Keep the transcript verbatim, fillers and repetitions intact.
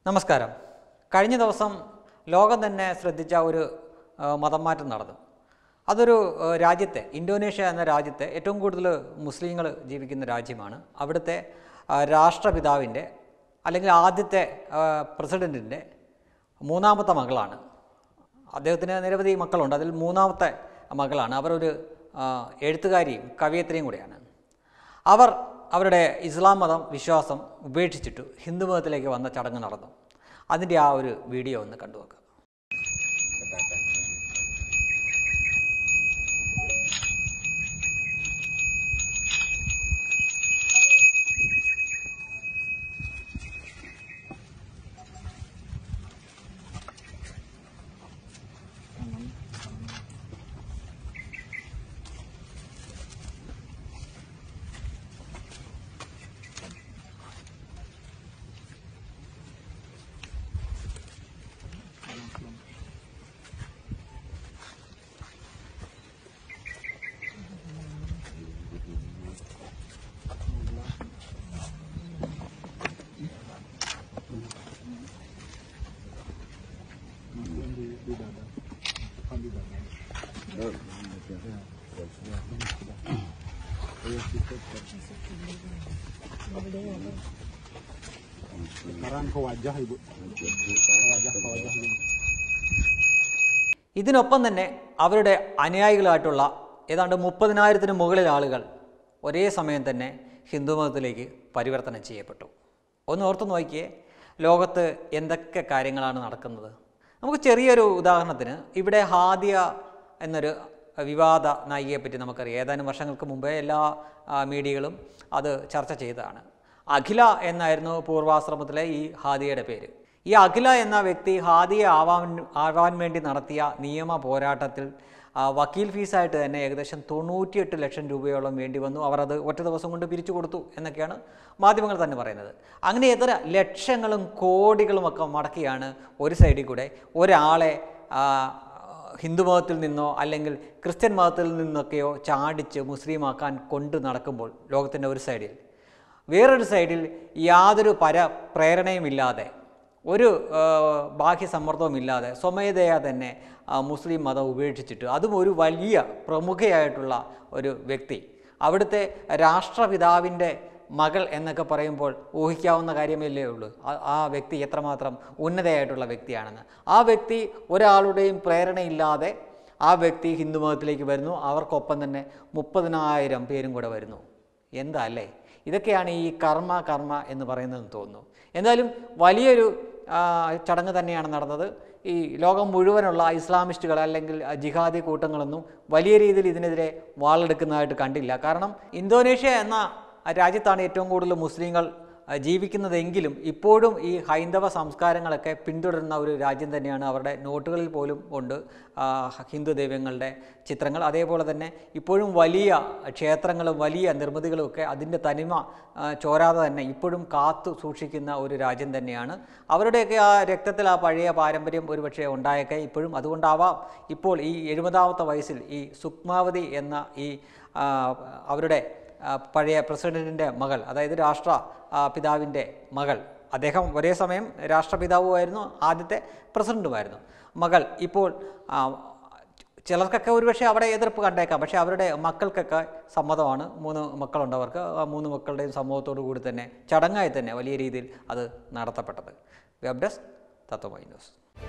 നമസ്കാരം. കഴിഞ്ഞ ദിവസം ലോകം തന്നെ ശ്രദ്ധിച്ച ഒരു മതം മാറ്റം നടന്നു. അതൊരു രാജ്യത്തെ, ഇന്തോനേഷ്യ എന്ന രാജ്യത്തെ ഏറ്റവും കൂടുതൽ മുസ്ലിങ്ങൾ ജീവിക്കുന്ന രാജ്യമാണ്. അവിടുത്തെ രാഷ്ട്രപിതാവിൻ്റെ അല്ലെങ്കിൽ ആദ്യത്തെ പ്രസിഡൻറ്റിൻ്റെ മൂന്നാമത്തെ മകളാണ്. അദ്ദേഹത്തിന് നിരവധി മക്കളുണ്ട്, അതിൽ മൂന്നാമത്തെ മകളാണ്. അവർ ഒരു എഴുത്തുകാരിയും കവിയത്രിയും കൂടിയാണ്. അവർ അവരുടെ ഇസ്ലാം മതം വിശ്വാസം ഉപേക്ഷിച്ചിട്ട് ഹിന്ദു മതത്തിലേക്ക് വന്ന ചടങ്ങ് നടന്നു. അതിൻ്റെ ആ ഒരു വീഡിയോ ഒന്ന് കണ്ടു നോക്കാം. ഇതിനൊപ്പം തന്നെ അവരുടെ അനുയായികളായിട്ടുള്ള ഏതാണ്ട് മുപ്പതിനായിരത്തിന് മുകളിൽ ആളുകൾ ഒരേ സമയം തന്നെ ഹിന്ദു മതത്തിലേക്ക് പരിവർത്തനം ചെയ്യപ്പെട്ടു. ഒന്ന് ഓർത്ത് നോക്കിയേ, ലോകത്ത് എന്തൊക്കെ കാര്യങ്ങളാണ് നടക്കുന്നത്. നമുക്ക് ചെറിയൊരു ഉദാഹരണത്തിന് ഇവിടെ ഹാദിയ എന്നൊരു വിവാദ നായികയെപ്പറ്റി നമുക്കറിയാം. ഏതാനും വർഷങ്ങൾക്ക് മുമ്പേ എല്ലാ മീഡിയകളും അത് ചർച്ച ചെയ്തതാണ്. അഖില എന്നായിരുന്നു പൂർവാശ്രമത്തിലെ ഈ ഹാദിയയുടെ പേര്. ഈ അഖില എന്ന വ്യക്തി ഹാദിയ ആവാൻ ആവാൻ വേണ്ടി നടത്തിയ നിയമ പോരാട്ടത്തിൽ വക്കീൽ ഫീസായിട്ട് തന്നെ ഏകദേശം തൊണ്ണൂറ്റിയെട്ട് ലക്ഷം രൂപയോളം വേണ്ടി വന്നു. അവർ അത് ഒറ്റ ദിവസം കൊണ്ട് പിരിച്ചു കൊടുത്തു എന്നൊക്കെയാണ് മാധ്യമങ്ങൾ തന്നെ പറയുന്നത്. അങ്ങനെ എത്ര ലക്ഷങ്ങളും കോടികളും ഒക്കെ മുടക്കിയാണ് ഒരു സൈഡിൽ കൂടെ ഒരാളെ ഹിന്ദു മതത്തിൽ നിന്നോ അല്ലെങ്കിൽ ക്രിസ്ത്യൻ മതത്തിൽ നിന്നൊക്കെയോ ചാടിച്ച് മുസ്ലിമാക്കാൻ കൊണ്ട് നടക്കുമ്പോൾ ലോകത്തിൻ്റെ ഒരു സൈഡിൽ, വേറൊരു സൈഡിൽ യാതൊരു പര പ്രേരണയുമില്ലാതെ, ഒരു ബാഹ്യ സമ്മർദ്ദവുമില്ലാതെ സ്വമേധയാ തന്നെ മുസ്ലിം മതം ഉപേക്ഷിച്ചിട്ട്, അതും ഒരു വലിയ പ്രമുഖയായിട്ടുള്ള ഒരു വ്യക്തി, അവിടുത്തെ രാഷ്ട്രപിതാവിൻ്റെ മകൾ എന്നൊക്കെ പറയുമ്പോൾ ഊഹിക്കാവുന്ന കാര്യമല്ലേ ഉള്ളൂ ആ വ്യക്തി എത്രമാത്രം ഉന്നതയായിട്ടുള്ള വ്യക്തിയാണെന്ന്. ആ വ്യക്തി ഒരാളുടെയും പ്രേരണയില്ലാതെ ആ വ്യക്തി ഹിന്ദു മതത്തിലേക്ക് വരുന്നു. അവർക്കൊപ്പം തന്നെ മുപ്പതിനായിരം പേരും കൂടെ വരുന്നു. എന്താ അല്ലേ? ഇതൊക്കെയാണ് ഈ കർമ്മ കർമ്മ എന്ന് പറയുന്നതെന്ന് തോന്നുന്നു. എന്തായാലും വലിയൊരു ചടങ്ങ് തന്നെയാണ് നടന്നത്. ഈ ലോകം മുഴുവനുള്ള ഇസ്ലാമിസ്റ്റുകൾ അല്ലെങ്കിൽ ജിഹാദി കൂട്ടങ്ങളൊന്നും വലിയ രീതിയിൽ ഇതിനെതിരെ വാളെടുക്കുന്നതായിട്ട് കണ്ടില്ല. കാരണം ഇന്തോനേഷ്യ എന്ന രാജ്യത്താണ് ഏറ്റവും കൂടുതൽ മുസ്ലിങ്ങൾ ജീവിക്കുന്നതെങ്കിലും ഇപ്പോഴും ഈ ഹൈന്ദവ സംസ്കാരങ്ങളൊക്കെ പിന്തുടരുന്ന ഒരു രാജ്യം തന്നെയാണ്. അവരുടെ നോട്ടുകളിൽ പോലും ഉണ്ട് ഹിന്ദു ദൈവങ്ങളുടെ ചിത്രങ്ങൾ. അതേപോലെ തന്നെ ഇപ്പോഴും വലിയ ക്ഷേത്രങ്ങളും വലിയ നിർമ്മിതികളും ഒക്കെ അതിൻ്റെ തനിമ ചോരാതെ തന്നെ ഇപ്പോഴും കാത്തു സൂക്ഷിക്കുന്ന ഒരു രാജ്യം തന്നെയാണ്. അവരുടെയൊക്കെ ആ രക്തത്തിൽ ആ പഴയ പാരമ്പര്യം ഒരുപക്ഷെ ഉണ്ടായേക്കെ ഇപ്പോഴും. അതുകൊണ്ടാവാം ഇപ്പോൾ ഈ എഴുപതാമത്തെ വയസ്സിൽ ഈ സുക്മാവതി എന്ന ഈ അവരുടെ പഴയ പ്രസിഡൻറ്റിൻ്റെ മകൾ, അതായത് രാഷ്ട്ര പിതാവിൻ്റെ മകൾ, അദ്ദേഹം ഒരേ സമയം രാഷ്ട്രപിതാവുമായിരുന്നു ആദ്യത്തെ പ്രസിഡൻറ്റുമായിരുന്നു, മകൾ ഇപ്പോൾ ചിലർക്കൊക്കെ ഒരുപക്ഷെ അവിടെ എതിർപ്പ് കണ്ടേക്കാം. പക്ഷേ അവരുടെ മക്കൾക്കൊക്കെ സമ്മതമാണ്. മൂന്ന് മക്കളുണ്ട് അവർക്ക്. ആ മൂന്ന് മക്കളുടെയും സമ്മതത്തോടു കൂടി തന്നെ ചടങ്ങായി തന്നെ വലിയ രീതിയിൽ അത് നടത്തപ്പെട്ടത്. Web desk Tatwamayi news.